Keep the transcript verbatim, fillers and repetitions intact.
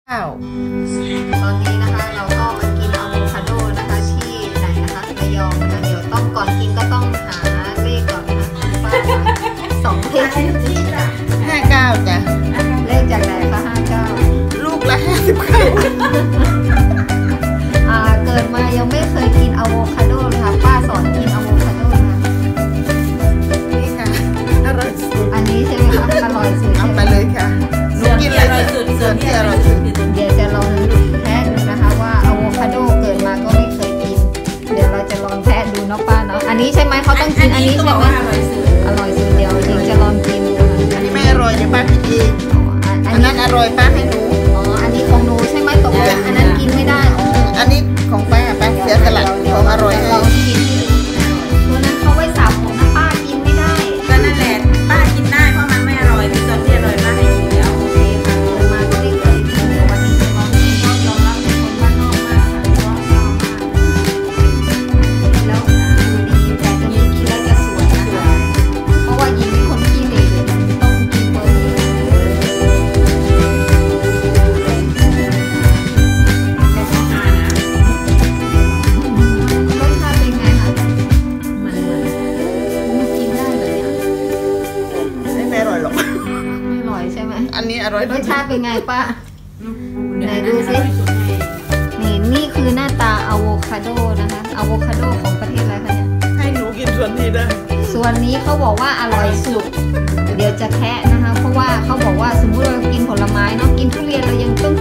ข้าวตอนนี้นะคะเราก็มากินอะโวคาโดนะคะที่ไหนนะคะระยองนะคะเดี๋ยวต้องก่อนกินก็ต้องหาเลขก่อนนะคะป้าสองเลขห้าเก้าจ้ะเลขจากไหนคะห้าเก้าลูกละห้าสิบเก้าอ่าเกิดมายังไม่เคยกินอะโวคาโดเลยค่ะป้าสอนกินอะโวคาโดค่ะนี่ค่ะอร่อยสุดอันนี้ใช่ไหมคะอร่อยสุดเอาไปเลยค่ะหนูกินเลยส่วนที่อร่อยสุดเดี๋ยวจะลองแพ้ดูนะคะว่าอะโวคาโดเกิดมาก็ไม่เคยกินเดี๋ยวเราจะลองแพ้ดูเนาะป้าเนาะอันนี้ใช่ไหมเขาต้องกินอันนี้ใช่ไหมอร่อยสุดเดียวจริงจะลองกินอันนี้ไม่อร่อยเดี๋ยวป้ากินเองอันนั้นอร่อยป้าให้หนูอ๋ออันนี้ของหนูใช่ไหมตกลงอันนั้นกินไม่ได้อ๋ออันนี้ของป้าป้าเสียสละของอร่อยให้ตัวนั้นเขาไว้สับผมนะป้ากินไม่ได้ก็นั่นแหละป้ากินได้เพราะมันไม่อร่อยที่ตอนที่อร่อยป้าให้กินแล้วโอเคค่ะเกิดมาก็ไม่เคยกินเดี๋ยววันนี้จะลองกินก็ยอมรับเป็นคนบ้านนอกมากค่ะชอบชอบมากแล้วดูดีแต่ตัวนี้กินแล้วจะสวยนะคะเพราะว่าหญิงเป็นคนขี้เหร่ต้องกินเบอร์นี้แต่ชอบทานนะรสชาติเป็นไงคะมันกินได้เลยเนี่ยไม่อร่อยหรอกไม่อร่อยใช่ไหมอันนี้อร่อยรสชาติเป็นไงป้าไหนดูสินี่นี่คือหน้าตาอะโวคาโดนะคะอะโวคาโดของประเทศอะไรคะเนี่ยให้หนูกินส่วนนี้ด้วยส่วนนี้เขาบอกว่าอร่อยสุดเดี๋ยวจะแคะนะคะเพราะว่าเขาบอกว่าสมมุติเรากินผลไม้เนาะกินทุเรียนเรายังต้อง